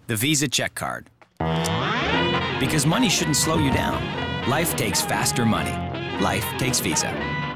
The Visa Check Card. Because money shouldn't slow you down. Life takes faster money. Life takes Visa.